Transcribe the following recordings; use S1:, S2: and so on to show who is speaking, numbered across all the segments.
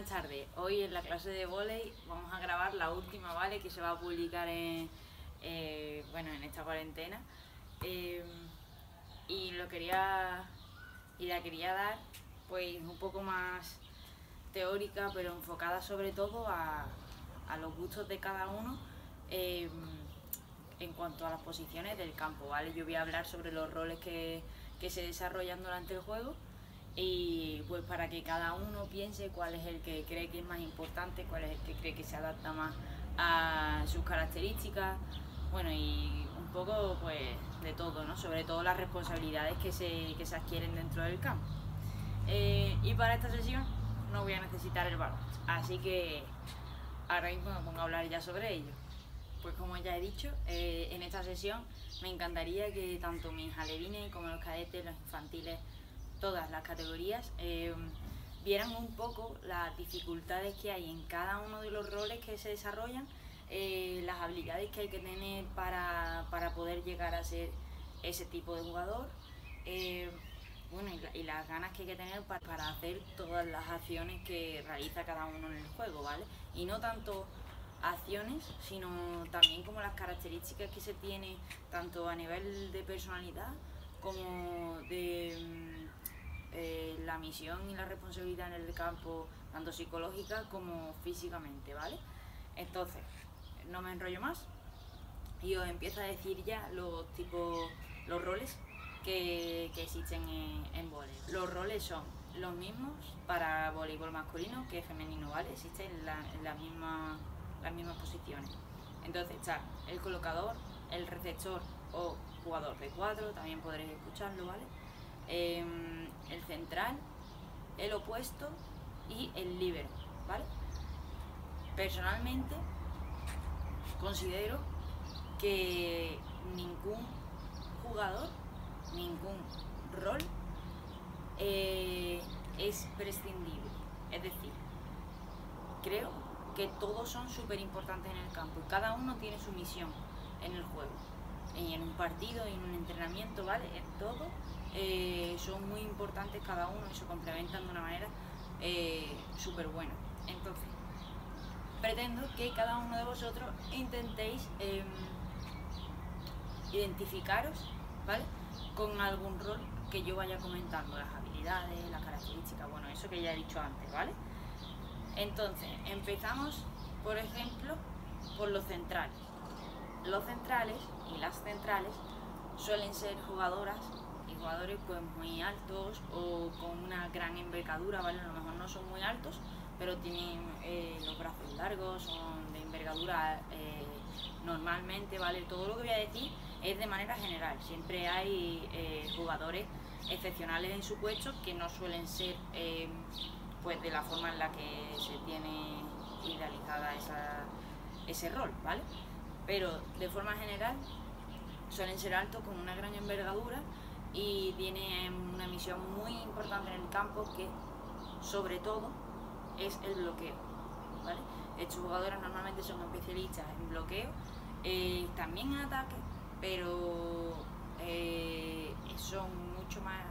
S1: Buenas tardes. Hoy en la clase de vóley vamos a grabar la última, ¿vale? Que se va a publicar en esta cuarentena. Y la quería dar pues un poco más teórica, pero enfocada sobre todo a los gustos de cada uno en cuanto a las posiciones del campo, ¿vale? Yo voy a hablar sobre los roles que se desarrollan durante el juego, y pues para que cada uno piense cuál es el que cree que es más importante, cuál es el que cree que se adapta más a sus características, bueno, y un poco pues de todo, ¿no? Sobre todo las responsabilidades que se adquieren dentro del campo. Y para esta sesión no voy a necesitar el balón, así que ahora mismo me pongo a hablar ya sobre ello. Pues como ya he dicho, en esta sesión me encantaría que tanto mis alevines como los cadetes, los infantiles, todas las categorías, vieran un poco las dificultades que hay en cada uno de los roles que se desarrollan, las habilidades que hay que tener para poder llegar a ser ese tipo de jugador, y las ganas que hay que tener para hacer todas las acciones que realiza cada uno en el juego, ¿vale? Y no tanto acciones, sino también como las características que se tiene tanto a nivel de personalidad como de la misión y la responsabilidad en el campo, tanto psicológica como físicamente, ¿vale? Entonces, no me enrollo más y os empiezo a decir ya los roles que existen en vóley. Los roles son los mismos para voleibol masculino que femenino, ¿vale? Existen las mismas posiciones. Entonces está el colocador, el receptor o jugador de 4, también podréis escucharlo, ¿vale? El central, el opuesto y el líbero, ¿vale? Personalmente considero que ningún jugador, ningún rol es prescindible. Es decir, creo que todos son súper importantes en el campo y cada uno tiene su misión en el juego, en un partido, en un entrenamiento, ¿vale? En todo son muy importantes cada uno y se complementan de una manera súper buena. Entonces, pretendo que cada uno de vosotros intentéis identificaros, ¿vale?, con algún rol que yo vaya comentando, las habilidades, las características, bueno, eso que ya he dicho antes, ¿vale? Entonces, empezamos, por ejemplo, por los centrales. Los centrales y las centrales suelen ser jugadoras y jugadores pues muy altos o con una gran envergadura, ¿vale? A lo mejor no son muy altos, pero tienen los brazos largos, son de envergadura normalmente, ¿vale? Todo lo que voy a decir es de manera general. Siempre hay jugadores excepcionales en su puesto que no suelen ser pues de la forma en la que se tiene idealizada ese rol, ¿vale? Pero de forma general suelen ser altos con una gran envergadura y tienen una misión muy importante en el campo, que sobre todo es el bloqueo, ¿vale? Estos jugadores normalmente son especialistas en bloqueo, también en ataque, pero son mucho más,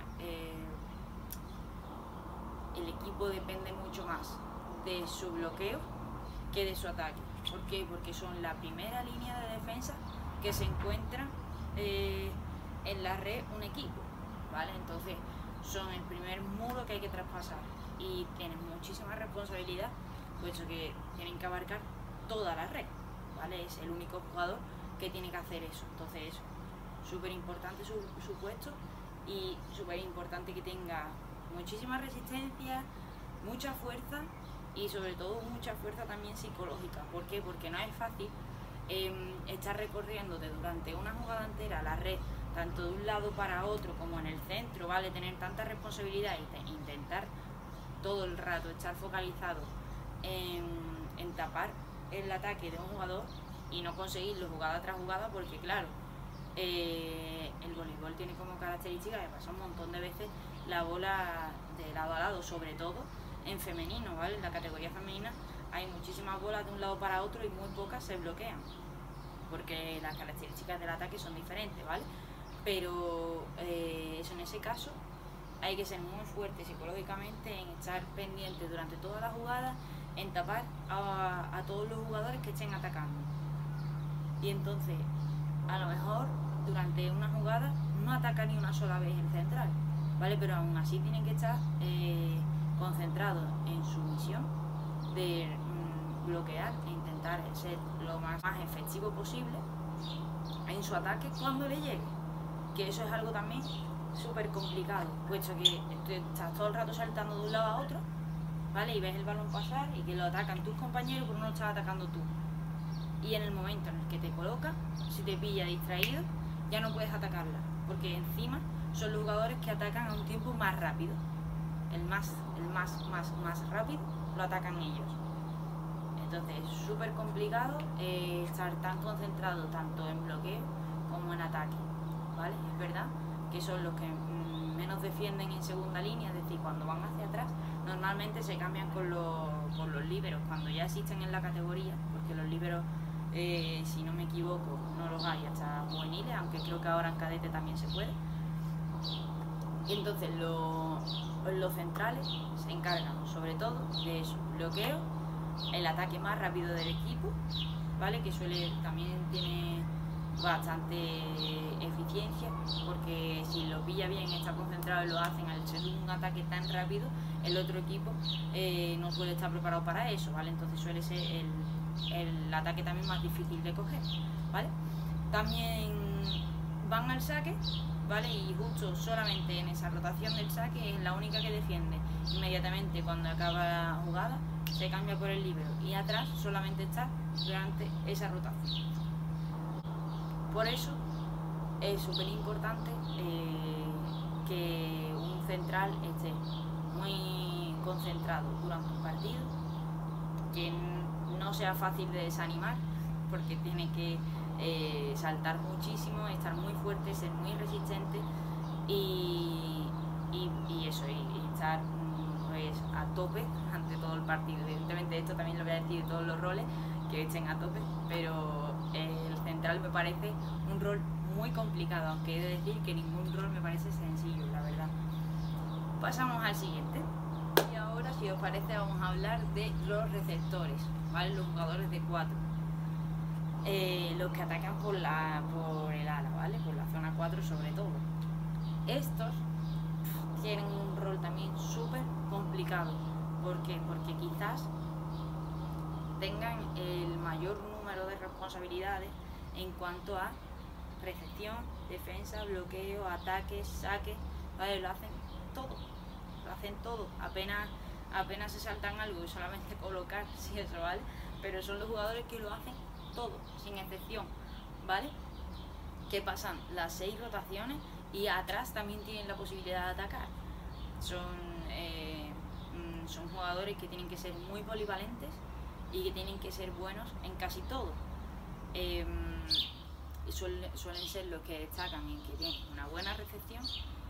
S1: el equipo depende mucho más de su bloqueo que de su ataque. ¿Por qué? Porque son la primera línea de defensa que se encuentra en la red un equipo, ¿vale? Entonces son el primer muro que hay que traspasar y tienen muchísima responsabilidad, puesto que tienen que abarcar toda la red, ¿vale? Es el único jugador que tiene que hacer eso. Entonces es súper importante su puesto y súper importante que tenga muchísima resistencia, mucha fuerza y sobre todo mucha fuerza también psicológica. ¿Por qué? Porque no es fácil estar recorriendo durante una jugada entera la red, tanto de un lado para otro como en el centro, ¿vale? Tener tanta responsabilidad y intentar todo el rato estar focalizado en tapar el ataque de un jugador y no conseguirlo jugada tras jugada, porque claro, el voleibol tiene como característica que pasa un montón de veces la bola de lado a lado, sobre todo en femenino, ¿vale? En la categoría femenina hay muchísimas bolas de un lado para otro y muy pocas se bloquean, porque las características del ataque son diferentes, ¿vale? Pero eso, en ese caso, hay que ser muy fuerte psicológicamente en estar pendiente durante toda la jugada, en tapar a todos los jugadores que estén atacando. Y entonces, a lo mejor, durante una jugada no ataca ni una sola vez el central, ¿vale? Pero aún así tienen que estar concentrados en su misión de bloquear e intentar ser lo más efectivo posible en su ataque cuando le llegue. Que eso es algo también súper complicado, puesto que estás todo el rato saltando de un lado a otro, ¿vale? Y ves el balón pasar y que lo atacan tus compañeros, pero no lo estás atacando tú. Y en el momento en el que te coloca, si te pilla distraído, ya no puedes atacarla, porque encima son los jugadores que atacan a un tiempo más rápido. El más rápido lo atacan ellos. Entonces es súper complicado estar tan concentrado tanto en bloqueo como en ataque, ¿vale? Es verdad que son los que menos defienden en segunda línea, es decir, cuando van hacia atrás, normalmente se cambian con los líberos, cuando ya existen en la categoría, porque los líberos, si no me equivoco, no los hay hasta juveniles, aunque creo que ahora en cadete también se puede. Y entonces los centrales se encargan sobre todo de eso, bloqueo, el ataque más rápido del equipo, ¿vale? Que también tiene bastante eficiencia, porque si lo pilla bien, está concentrado y lo hacen al ser un ataque tan rápido, el otro equipo no suele estar preparado para eso, ¿vale? Entonces suele ser el ataque también más difícil de coger, ¿vale? También van al saque, ¿vale? Y justo solamente en esa rotación del saque es la única que defiende. Inmediatamente cuando acaba la jugada se cambia por el líbero y atrás solamente está durante esa rotación. Por eso es súper importante que un central esté muy concentrado durante un partido, que no sea fácil de desanimar, porque tiene que saltar muchísimo, estar muy fuerte, ser muy resistente y estar pues a tope ante todo el partido. Evidentemente esto también lo voy a decir de todos los roles, que estén a tope, pero el central me parece un rol muy complicado, aunque he de decir que ningún rol me parece sencillo, la verdad. Pasamos al siguiente. Y ahora, si os parece, vamos a hablar de los receptores, ¿vale? Los jugadores de 4. Los que atacan por el ala, ¿vale? Por la zona 4 sobre todo. Estos tienen un rol también súper complicado. ¿Por qué? Porque quizás tengan el mayor número de responsabilidades en cuanto a recepción, defensa, bloqueo, ataque, saque, ¿vale? Lo hacen todo, apenas se saltan algo y solamente colocar, sí, eso, ¿vale? Pero son los jugadores que lo hacen todo, sin excepción, ¿vale? Que pasan las 6 rotaciones y atrás también tienen la posibilidad de atacar. Son jugadores que tienen que ser muy polivalentes y que tienen que ser buenos en casi todo. Suelen ser los que destacan en que tienen una buena recepción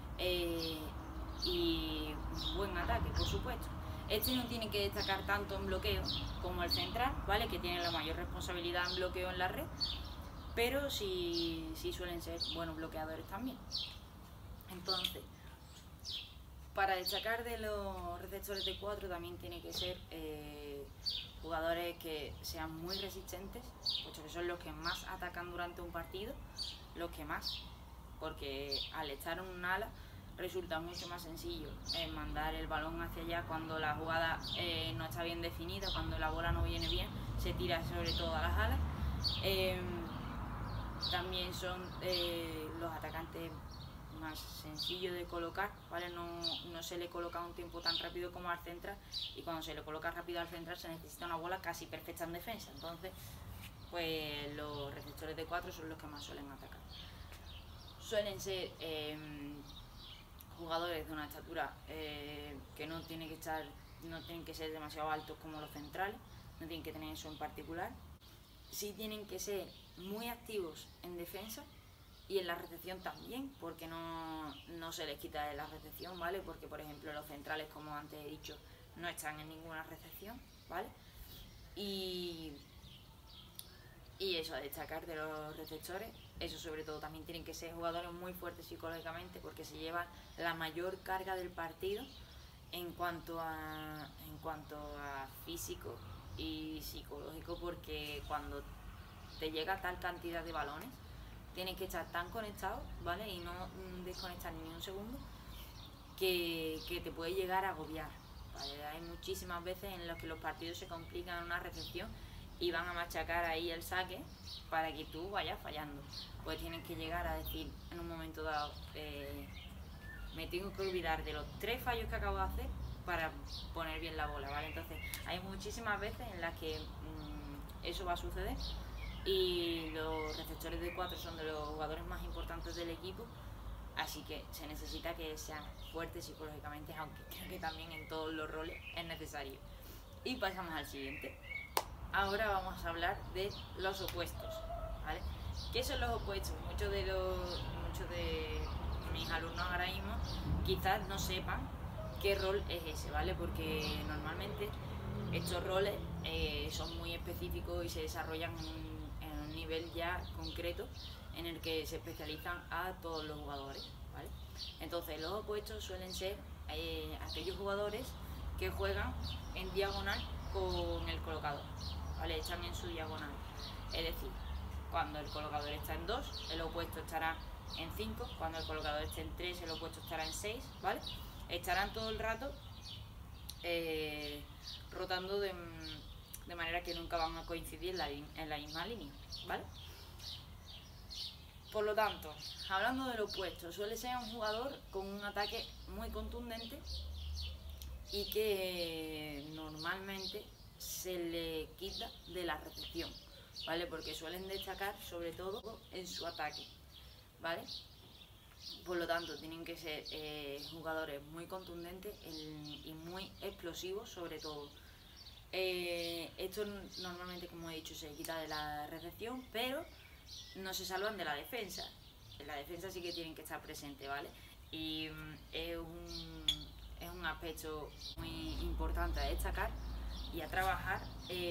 S1: y un buen ataque, por supuesto. Este no tiene que destacar tanto en bloqueo como el central, ¿vale? Que tiene la mayor responsabilidad en bloqueo en la red, pero sí suelen ser buenos bloqueadores también. Entonces, para destacar de los receptores de 4 también tiene que ser jugadores que sean muy resistentes, puesto que son los que más atacan durante un partido, los que más, porque al estar en un ala resulta mucho más sencillo mandar el balón hacia allá cuando la jugada no está bien definida, cuando la bola no viene bien, se tira sobre todo a las alas. También son los atacantes más sencillos de colocar, ¿vale? No se le coloca a un tiempo tan rápido como al central, y cuando se le coloca rápido al central se necesita una bola casi perfecta en defensa. Entonces, pues los receptores de 4 son los que más suelen atacar. Suelen ser jugadores de una estatura que no tienen que ser demasiado altos como los centrales, no tienen que tener eso en particular. Sí tienen que ser muy activos en defensa y en la recepción también, porque no se les quita de la recepción, ¿vale? Porque, por ejemplo, los centrales, como antes he dicho, no están en ninguna recepción, ¿vale? Y Y eso, a destacar de los receptores, eso sobre todo también tienen que ser jugadores muy fuertes psicológicamente porque se llevan la mayor carga del partido en cuanto a físico y psicológico, porque cuando te llega tal cantidad de balones tienes que estar tan conectado, ¿vale? Y no desconectar ni un segundo, que te puede llegar a agobiar, ¿vale? Hay muchísimas veces en las que los partidos se complican en una recepción y van a machacar ahí el saque para que tú vayas fallando. Pues tienes que llegar a decir en un momento dado, me tengo que olvidar de los 3 fallos que acabo de hacer para poner bien la bola, ¿vale? Entonces hay muchísimas veces en las que eso va a suceder, y los receptores de 4 son de los jugadores más importantes del equipo, así que se necesita que sean fuertes psicológicamente, aunque creo que también en todos los roles es necesario. Y pasamos al siguiente. Ahora vamos a hablar de los opuestos, ¿vale? ¿Qué son los opuestos? Muchos de mis alumnos ahora mismo quizás no sepan qué rol es ese, ¿vale? Porque normalmente estos roles son muy específicos y se desarrollan en un nivel ya concreto en el que se especializan a todos los jugadores, ¿vale? Entonces los opuestos suelen ser aquellos jugadores que juegan en diagonal con el colocador, ¿vale? Están en su diagonal, es decir, cuando el colocador está en 2, el opuesto estará en 5, cuando el colocador esté en 3, el opuesto estará en 6, ¿vale? Estarán todo el rato rotando de manera que nunca van a coincidir en la misma línea, ¿vale? Por lo tanto, hablando del opuesto, suele ser un jugador con un ataque muy contundente y que normalmente se le quita de la recepción, ¿vale? Porque suelen destacar sobre todo en su ataque, ¿vale? Por lo tanto, tienen que ser jugadores muy contundentes y muy explosivos sobre todo. Esto normalmente, como he dicho, se quita de la recepción, pero no se salvan de la defensa. En la defensa sí que tienen que estar presentes, ¿vale? Y es un aspecto muy importante a destacar y a trabajar,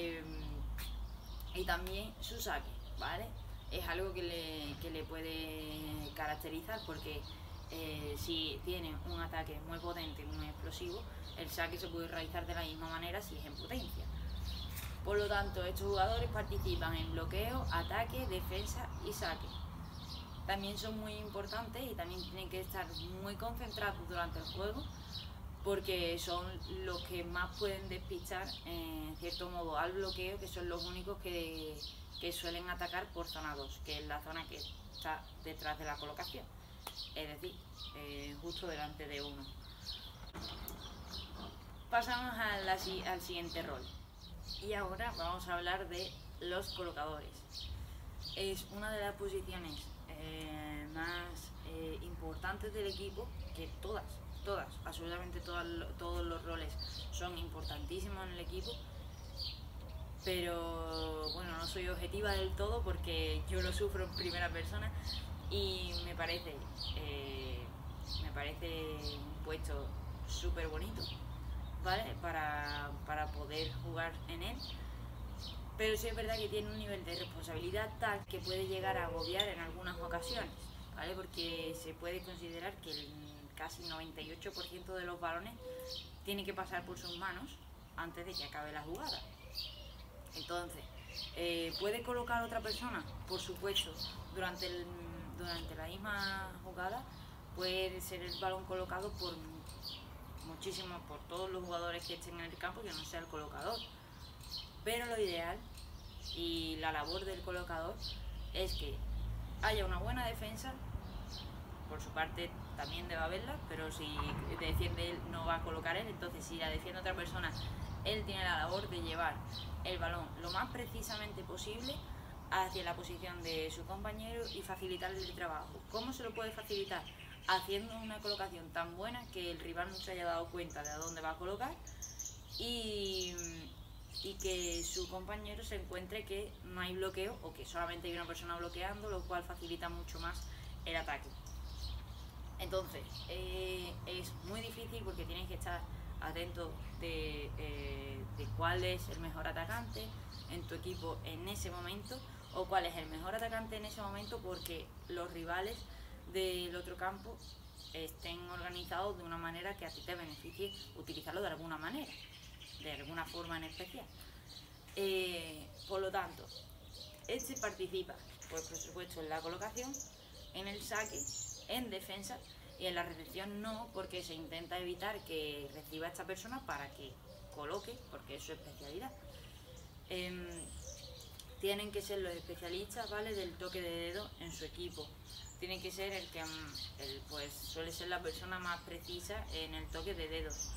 S1: y también su saque, ¿vale? Es algo que le puede caracterizar porque si tienen un ataque muy potente, muy explosivo, el saque se puede realizar de la misma manera si es en potencia. Por lo tanto, estos jugadores participan en bloqueo, ataque, defensa y saque. También son muy importantes y también tienen que estar muy concentrados durante el juego, porque son los que más pueden despistar en cierto modo al bloqueo, que son los únicos que suelen atacar por zona 2, que es la zona que está detrás de la colocación, es decir, justo delante de uno. Pasamos al siguiente rol y ahora vamos a hablar de los colocadores. Es una de las posiciones más importantes del equipo, que absolutamente todos los roles son importantísimos en el equipo, pero bueno, no soy objetiva del todo porque yo lo sufro en primera persona y me parece un puesto súper bonito, ¿vale? Para poder jugar en él, pero sí es verdad que tiene un nivel de responsabilidad tal que puede llegar a agobiar en algunas ocasiones, ¿vale? Porque se puede considerar que casi 98% de los balones tiene que pasar por sus manos antes de que acabe la jugada. Entonces, ¿puede colocar a otra persona? Por supuesto, durante la misma jugada puede ser el balón colocado por todos los jugadores que estén en el campo, que no sea el colocador. Pero lo ideal y la labor del colocador es que haya una buena defensa. Por su parte también debe haberla, pero si defiende él no va a colocar él, entonces si la defiende otra persona, él tiene la labor de llevar el balón lo más precisamente posible hacia la posición de su compañero y facilitarle el trabajo. ¿Cómo se lo puede facilitar? Haciendo una colocación tan buena que el rival no se haya dado cuenta de a dónde va a colocar y que su compañero se encuentre que no hay bloqueo o que solamente hay una persona bloqueando, lo cual facilita mucho más el ataque. Entonces, es muy difícil porque tienes que estar atento de cuál es el mejor atacante en tu equipo en ese momento, o cuál es el mejor atacante en ese momento, porque los rivales del otro campo estén organizados de una manera que a ti te beneficie utilizarlo de alguna manera, de alguna forma en especial. Por lo tanto, este participa, pues por supuesto, en la colocación, en el saque, en defensa, y en la recepción no, porque se intenta evitar que reciba esta persona para que coloque, porque es su especialidad. Tienen que ser los especialistas, ¿vale?, del toque de dedo en su equipo. Tiene que ser el que pues suele ser la persona más precisa en el toque de dedos.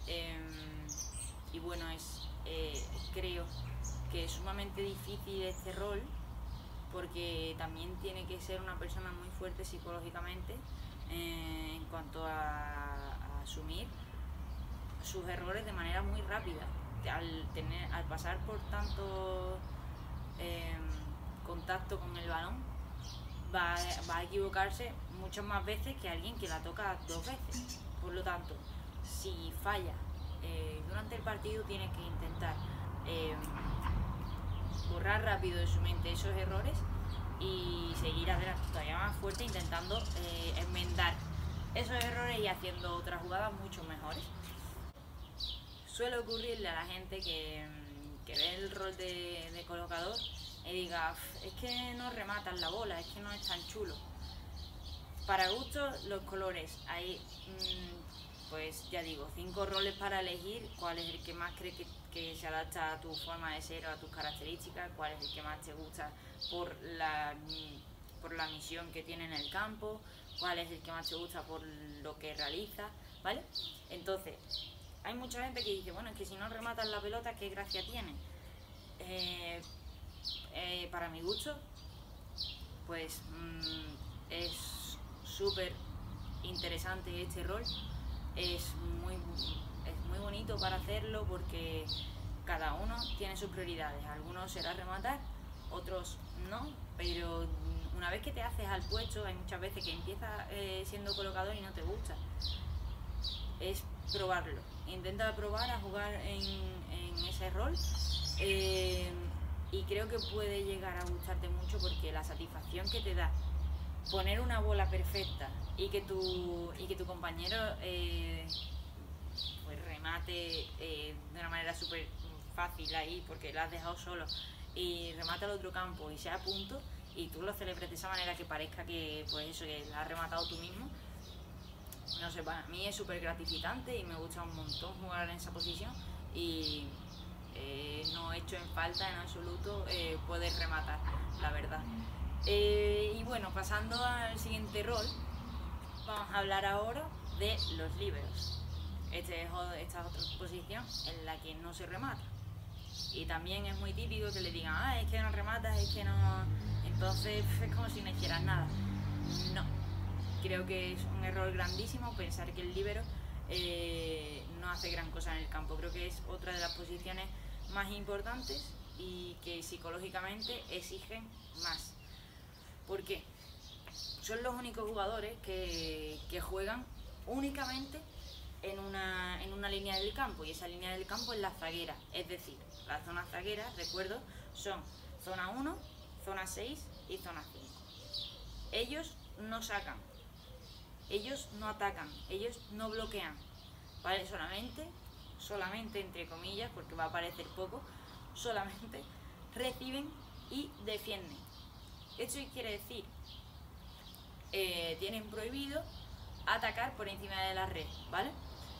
S1: Y bueno, creo que es sumamente difícil este rol, porque también tiene que ser una persona muy fuerte psicológicamente en cuanto a asumir sus errores de manera muy rápida. Al pasar por tanto contacto con el balón, va a equivocarse muchas más veces que alguien que la toca 2 veces. Por lo tanto, si falla durante el partido, tiene que intentar borrar rápido de su mente esos errores y seguir adelante todavía más fuerte, intentando enmendar esos errores y haciendo otras jugadas mucho mejores. Suele ocurrirle a la gente que ve el rol de colocador y diga, es que no rematan la bola, es que no es tan chulo. Para gusto, los colores. Hay, pues ya digo, 5 roles para elegir cuál es el que más crees que se adapta a tu forma de ser o a tus características, cuál es el que más te gusta por la misión que tiene en el campo, cuál es el que más te gusta por lo que realiza, ¿vale? Entonces, hay mucha gente que dice, bueno, es que si no rematan la pelota, ¿qué gracia tiene? Para mi gusto, pues es súper interesante este rol. Es muy bonito para hacerlo, porque cada uno tiene sus prioridades. Algunos será rematar, otros no, pero una vez que te haces al puesto, hay muchas veces que empiezas siendo colocador y no te gusta. Es probarlo. Intenta probar a jugar en ese rol, y creo que puede llegar a gustarte mucho, porque la satisfacción que te da poner una bola perfecta y que tu compañero pues remate de una manera súper fácil ahí, porque la has dejado solo, y remata al otro campo y sea a punto, y tú lo celebres de esa manera que parezca que, pues eso, que la has rematado tú mismo. No sé, para mí es súper gratificante y me gusta un montón jugar en esa posición, y no he hecho en falta en absoluto poder rematar, la verdad. Y bueno, pasando al siguiente rol, vamos a hablar ahora de los líberos. Esta es otra posición en la que no se remata. Y también es muy típico que le digan, es que no rematas, es que no... Entonces es como si no hicieras nada. No. Creo que es un error grandísimo pensar que el líbero no hace gran cosa en el campo. Creo que es otra de las posiciones más importantes y que psicológicamente exigen más. ¿Por qué? Son los únicos jugadores que juegan únicamente en una línea del campo, y esa línea del campo es la zaguera. Es decir, las zonas zagueras, recuerdo, son zona 1, zona 6 y zona 5. Ellos no sacan, ellos no atacan, ellos no bloquean, ¿vale? Solamente entre comillas, porque va a parecer poco, solamente reciben y defienden. Esto quiere decir, tienen prohibido atacar por encima de la red, ¿vale?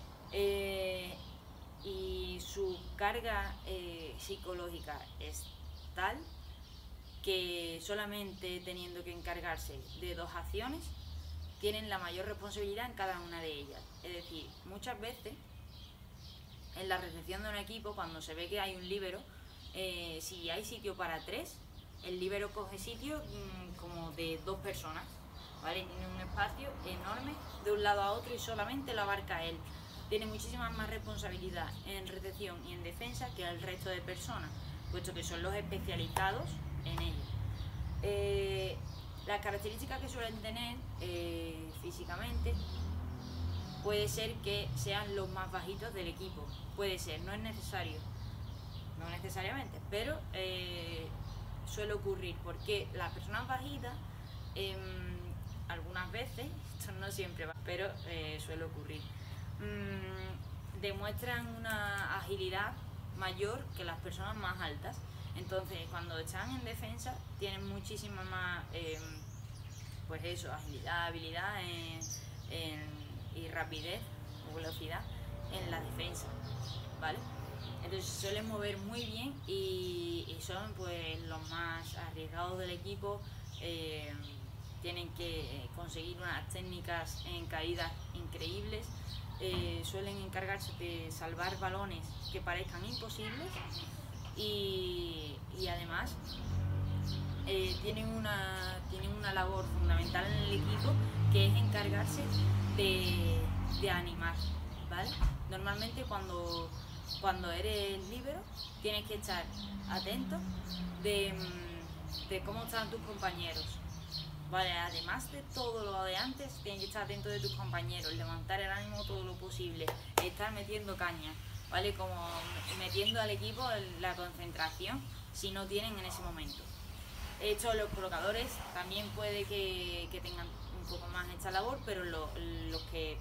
S1: Y su carga psicológica es tal que solamente teniendo que encargarse de 2 acciones, tienen la mayor responsabilidad en cada una de ellas. Es decir, muchas veces en la recepción de un equipo, cuando se ve que hay un líbero, si hay sitio para 3, el líbero coge sitio como de 2 personas, ¿vale? Tiene un espacio enorme de un lado a otro y solamente lo abarca él. Tiene muchísima más responsabilidad en recepción y en defensa que el resto de personas, puesto que son los especializados en ello. Las características que suelen tener físicamente puede ser que sean los más bajitos del equipo. Puede ser, no es necesario, no necesariamente, pero suele ocurrir, porque las personas bajitas, algunas veces, esto no siempre va, pero suele ocurrir, demuestran una agilidad mayor que las personas más altas. Entonces, cuando están en defensa, tienen muchísima más, pues eso, agilidad, habilidad y rapidez o velocidad en la defensa, ¿vale? Entonces se suelen mover muy bien y son pues los más arriesgados del equipo. Tienen que conseguir unas técnicas en caídas increíbles. Suelen encargarse de salvar balones que parezcan imposibles y además tienen una labor fundamental en el equipo, que es encargarse de animar, ¿vale? Normalmente cuando eres líbero tienes que estar atento de cómo están tus compañeros, ¿vale? Además de todo lo de antes, tienes que estar atento de tus compañeros, levantar el ánimo todo lo posible, estar metiendo caña, ¿vale? Como metiendo al equipo la concentración si no tienen en ese momento. De hecho, los colocadores también puede que tengan un poco más esta labor, pero los que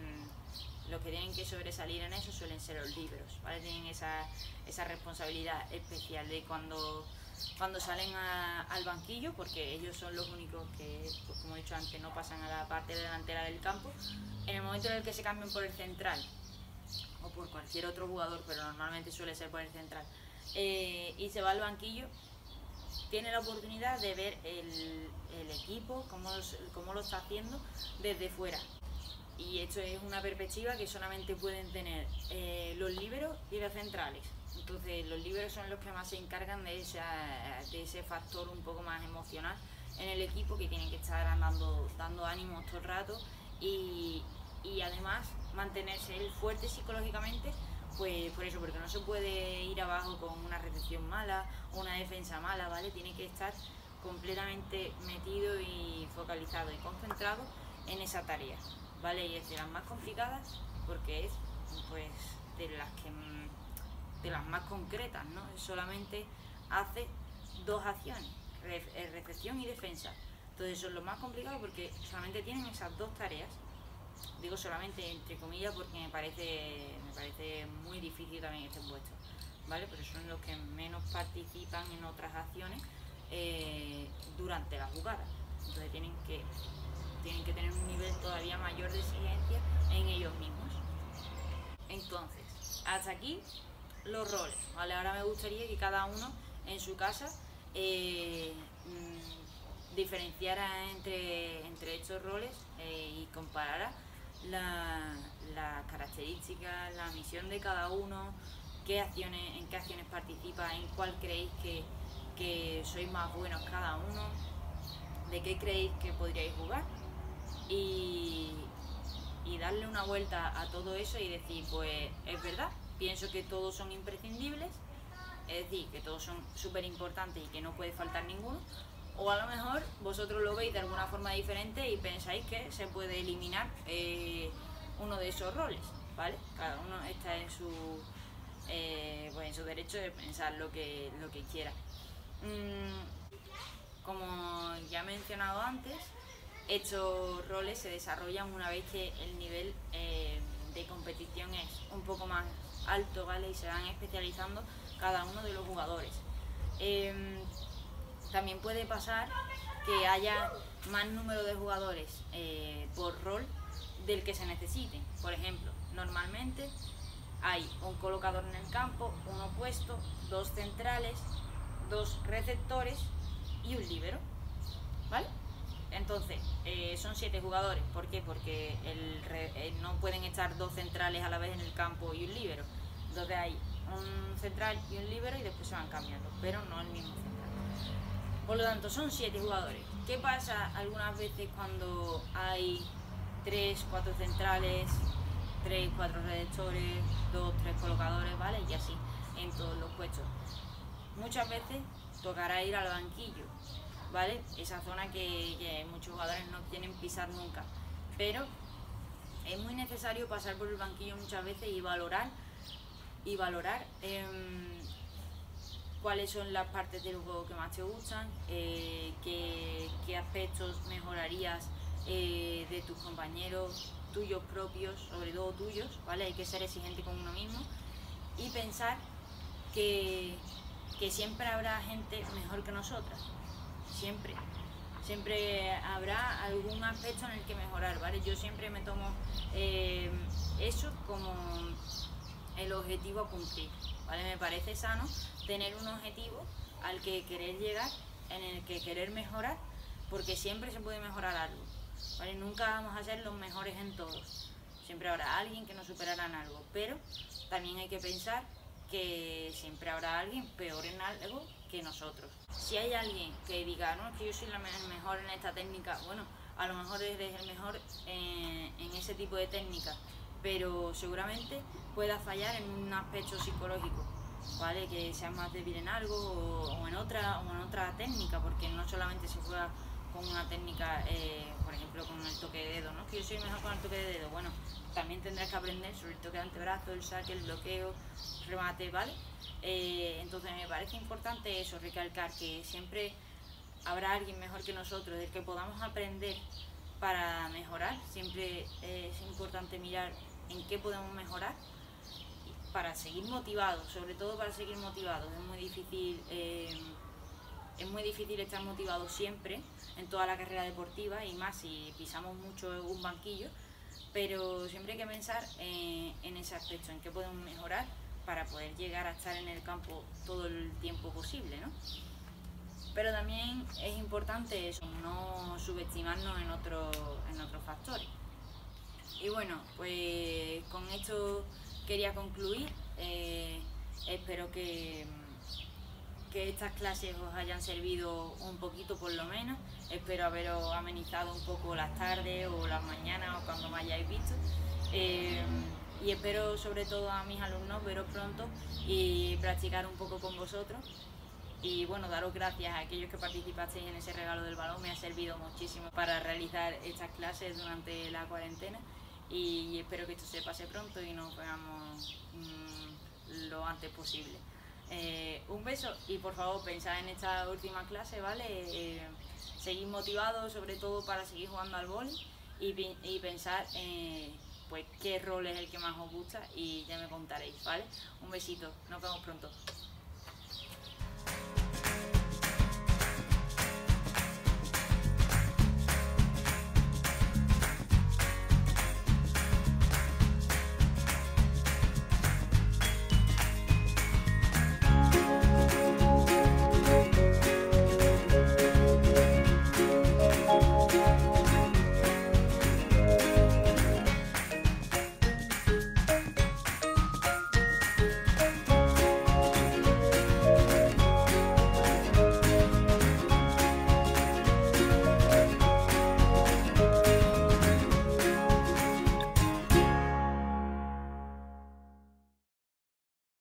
S1: tienen que sobresalir en eso suelen ser los líberos, ¿vale? Tienen esa responsabilidad especial de cuando salen al banquillo, porque ellos son los únicos que, pues, como he dicho antes, no pasan a la parte delantera del campo. En el momento en el que se cambian por el central o por cualquier otro jugador, pero normalmente suele ser por el central, y se va al banquillo, tiene la oportunidad de ver el equipo, cómo lo está haciendo desde fuera. Y esto es una perspectiva que solamente pueden tener los líberos y los centrales. Entonces los líberos son los que más se encargan de ese factor un poco más emocional en el equipo, que tienen que estar dando ánimos todo el rato y además mantenerse fuerte psicológicamente, pues por eso, porque no se puede ir abajo con una recepción mala o una defensa mala, ¿vale? Tiene que estar completamente metido y focalizado y concentrado en esa tarea, ¿vale? Y es de las más complicadas porque es, pues, de las más concretas, ¿no? Solamente hace dos acciones, recepción y defensa. Entonces son lo más complicado porque solamente tienen esas dos tareas. Digo solamente entre comillas porque me parece muy difícil también este puesto, ¿vale? Pero son los que menos participan en otras acciones durante la jugada. Entonces tienen que tener un nivel todavía mayor de exigencia en ellos mismos. Entonces, hasta aquí los roles, ¿vale? Ahora me gustaría que cada uno en su casa diferenciara entre estos roles y comparara las características, la misión de cada uno, en qué acciones participa, en cuál creéis que sois más buenos cada uno, de qué creéis que podríais jugar y darle una vuelta a todo eso y decir, pues es verdad, pienso que todos son imprescindibles, es decir, que todos son súper importantes y que no puede faltar ninguno. O a lo mejor vosotros lo veis de alguna forma diferente y pensáis que se puede eliminar uno de esos roles, ¿vale? Cada uno está en su derecho de pensar lo que quiera. Como ya he mencionado antes, estos roles se desarrollan una vez que el nivel de competición es un poco más alto, ¿vale? Y se van especializando cada uno de los jugadores. También puede pasar que haya más número de jugadores por rol del que se necesite. Por ejemplo, normalmente hay un colocador en el campo, un opuesto, dos centrales, dos receptores y un líbero, ¿vale? Entonces, son 7 jugadores. ¿Por qué? Porque no pueden estar dos centrales a la vez en el campo y un líbero. Entonces hay un central y un líbero y después se van cambiando, pero no el mismo central. Por lo tanto, son 7 jugadores. ¿Qué pasa algunas veces cuando hay 3, 4 centrales, 3, 4 receptores, 2, 3 colocadores, ¿vale? Y así, en todos los puestos. Muchas veces tocará ir al banquillo, ¿vale? Esa zona que muchos jugadores no quieren pisar nunca. Pero es muy necesario pasar por el banquillo muchas veces y valorar cuáles son las partes del juego que más te gustan, qué aspectos mejorarías de tus compañeros, tuyos propios, sobre todo tuyos, ¿vale? Hay que ser exigente con uno mismo y pensar que siempre habrá gente mejor que nosotras, siempre habrá algún aspecto en el que mejorar, ¿vale? Yo siempre me tomo eso como el objetivo a cumplir, ¿vale? Me parece sano tener un objetivo al que querer llegar, en el que querer mejorar, porque siempre se puede mejorar algo, ¿vale? Nunca vamos a ser los mejores en todos, siempre habrá alguien que nos superará en algo, pero también hay que pensar que siempre habrá alguien peor en algo que nosotros. Si hay alguien que diga, no, es que yo soy el mejor en esta técnica, bueno, a lo mejor eres el mejor en ese tipo de técnica, pero seguramente pueda fallar en un aspecto psicológico, ¿vale? Que seas más débil en algo o en otra técnica, porque no solamente se juega con una técnica, por ejemplo, con el toque de dedo, ¿no? Que yo soy mejor con el toque de dedo, bueno, también tendrás que aprender sobre el toque de antebrazo, el saque, el bloqueo, remate, ¿vale? Entonces me parece importante eso, recalcar que siempre habrá alguien mejor que nosotros, del que podamos aprender para mejorar. Siempre es importante mirar en qué podemos mejorar para seguir motivados, sobre todo para seguir motivados. Es muy difícil estar motivado siempre en toda la carrera deportiva y más si pisamos mucho un banquillo, pero siempre hay que pensar en ese aspecto, en qué podemos mejorar para poder llegar a estar en el campo todo el tiempo posible, ¿no? Pero también es importante eso, no subestimarnos en otros factores. Y bueno, pues con esto quería concluir. Espero que estas clases os hayan servido un poquito por lo menos. Espero haberos amenizado un poco las tardes o las mañanas o cuando me hayáis visto. Y espero sobre todo a mis alumnos veros pronto y practicar un poco con vosotros. Y bueno, daros gracias a aquellos que participasteis en ese regalo del balón, me ha servido muchísimo para realizar estas clases durante la cuarentena y espero que esto se pase pronto y nos veamos lo antes posible. Un beso y por favor pensad en esta última clase, ¿vale? Seguid motivados sobre todo para seguir jugando al vóley y pensar pues qué rol es el que más os gusta y ya me contaréis, ¿vale? Un besito, nos vemos pronto.